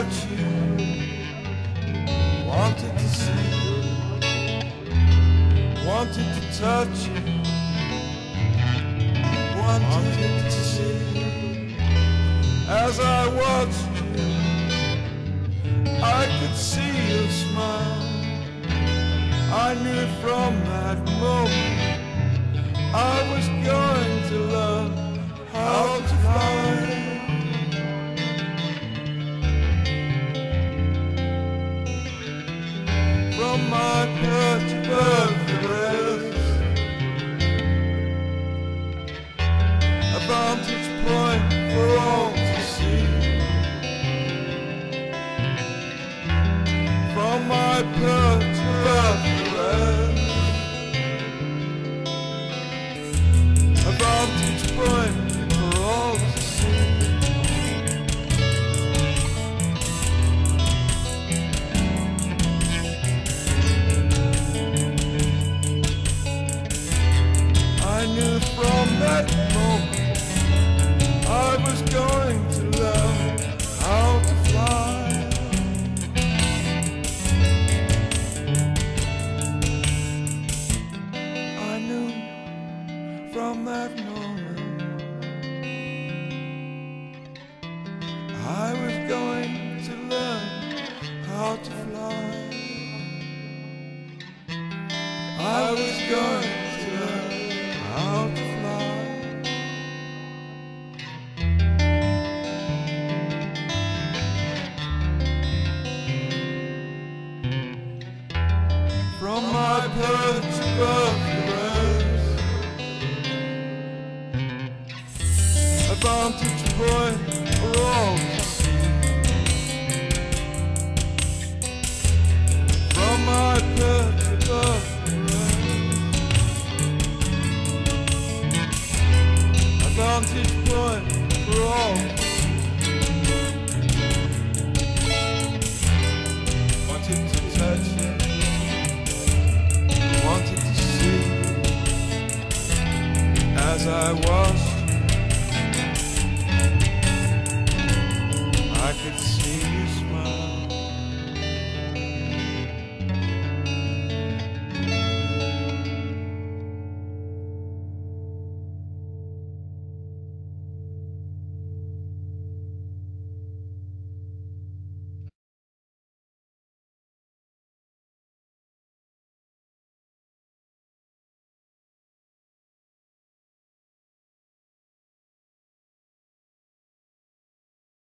touch you, wanted to see you, wanted to touch you, wanted to see you. As I watched you, I could see your smile. I knew from that moment I was going to learn how to fly. From my perch above the rest, a vantage point for all to see. From my perch above the rest, a vantage point for all to see. I knew from that moment I was going to learn how to fly. I knew from that moment I was going to learn how to fly. I was going to learn how to fly. From my